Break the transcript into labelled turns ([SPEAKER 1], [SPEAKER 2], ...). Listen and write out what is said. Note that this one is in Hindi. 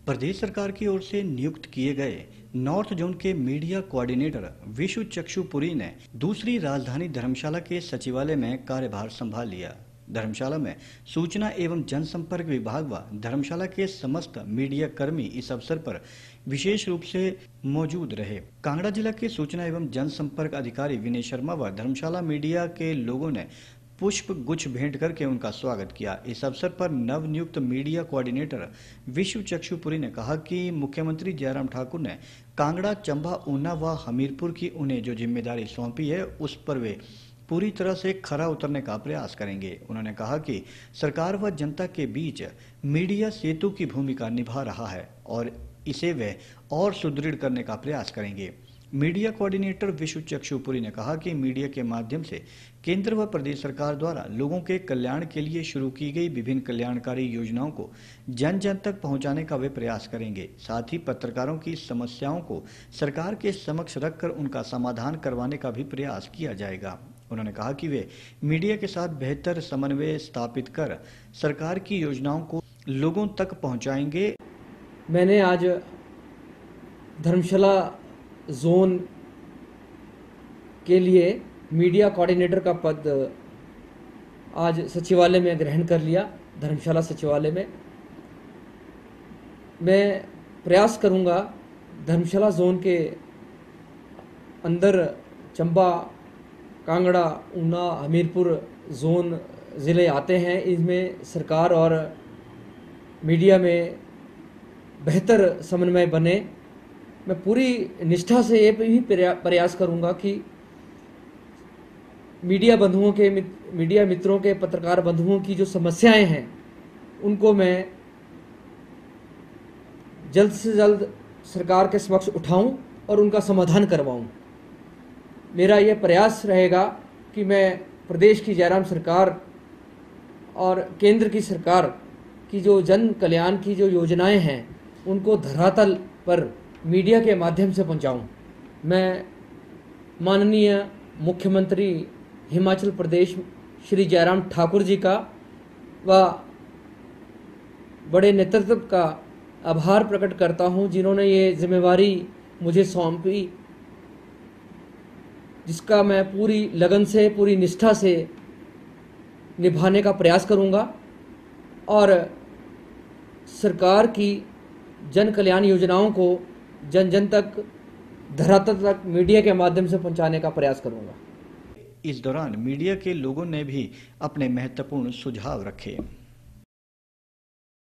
[SPEAKER 1] प्रदेश सरकार की ओर से नियुक्त किए गए नॉर्थ जोन के मीडिया कोऑर्डिनेटर विशु चक्षुपुरी ने दूसरी राजधानी धर्मशाला के सचिवालय में कार्यभार संभाल लिया। धर्मशाला में सूचना एवं जनसंपर्क विभाग व धर्मशाला के समस्त मीडिया कर्मी इस अवसर पर विशेष रूप से मौजूद रहे। कांगड़ा जिला के सूचना एवं जनसंपर्क अधिकारी विनय शर्मा व धर्मशाला मीडिया के लोगों ने पुष्प गुच्छ भेंट करके उनका स्वागत किया। इस अवसर पर नवनियुक्त मीडिया कोऑर्डिनेटर विशु चक्षुपुरी ने कहा कि मुख्यमंत्री जयराम ठाकुर ने कांगड़ा, चंबा, ऊना व हमीरपुर की उन्हें जो जिम्मेदारी सौंपी है उस पर वे पूरी तरह से खरा उतरने का प्रयास करेंगे। उन्होंने कहा कि सरकार व जनता के बीच मीडिया सेतु की भूमिका निभा रहा है और इसे वे और सुदृढ़ करने का प्रयास करेंगे। मीडिया कोऑर्डिनेटर विशु चक्षुपुरी ने कहा कि मीडिया के माध्यम से केंद्र व प्रदेश सरकार द्वारा लोगों के कल्याण के लिए शुरू की गई विभिन्न कल्याणकारी योजनाओं को जन जन तक पहुंचाने का वे प्रयास करेंगे। साथ ही पत्रकारों की समस्याओं को सरकार के समक्ष रखकर उनका समाधान करवाने का भी प्रयास किया जाएगा। उन्होंने कहा कि वे मीडिया के साथ बेहतर समन्वय स्थापित कर सरकार की योजनाओं को लोगों तक पहुंचाएंगे।
[SPEAKER 2] मैंने आज धर्मशाला जोन के लिए मीडिया कोऑर्डिनेटर का पद आज सचिवालय में ग्रहण कर लिया। धर्मशाला सचिवालय में मैं प्रयास करूंगा धर्मशाला जोन के अंदर चंबा, कांगड़ा, ऊना, हमीरपुर जोन ज़िले आते हैं। इसमें सरकार और मीडिया में बेहतर समन्वय बने। मैं पूरी निष्ठा से ये भी प्रयास करूंगा कि मीडिया मित्रों के, पत्रकार बंधुओं की जो समस्याएं हैं उनको मैं जल्द से जल्द सरकार के समक्ष उठाऊं और उनका समाधान करवाऊं। मेरा यह प्रयास रहेगा कि मैं प्रदेश की जयराम सरकार और केंद्र की सरकार की जो जन कल्याण की जो योजनाएं हैं उनको धरातल पर मीडिया के माध्यम से पहुंचाऊं। मैं माननीय मुख्यमंत्री हिमाचल प्रदेश श्री जयराम ठाकुर जी का व बड़े नेतृत्व का आभार प्रकट करता हूं जिन्होंने ये जिम्मेवारी मुझे सौंपी, जिसका मैं पूरी लगन से, पूरी निष्ठा से निभाने का प्रयास करूंगा और सरकार की जन कल्याण योजनाओं को जन जन तक, धरातल तक मीडिया के माध्यम से पहुंचाने का प्रयास करूंगा।
[SPEAKER 1] इस दौरान मीडिया के लोगों ने भी अपने महत्वपूर्ण सुझाव रखे।